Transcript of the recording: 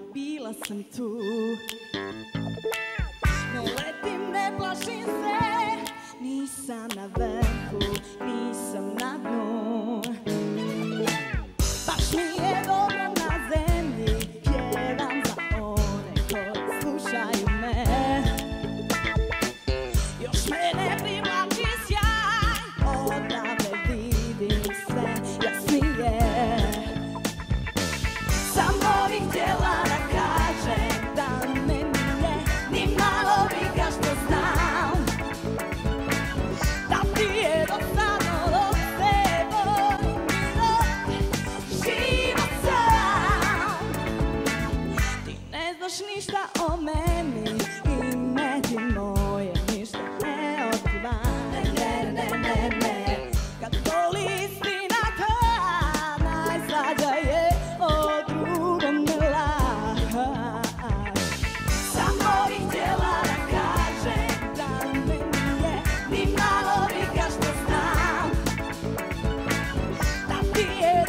bila sam tu. Ne letim, ne plašim se, nisam na vrhu, nisam na dnu. Baš mi je dobro na zemlji, pjevam za one koji slušaju me. Još mene privlači sjaj, odavde vidim sve jasnije. Samo bih htjela da kažem da me nije ni malo briga što znam. Da ti je dosadno dok se volim bilo život sam. Ti ne znaš ništa o meni, ime ti moje ništa ne otkriva. Ne, ne, ne, ne, kad boli istina ta najslađa je, o drugom ne laž. Samo bih htjela da kažem da me nije ni malo briga što znam. Da ti je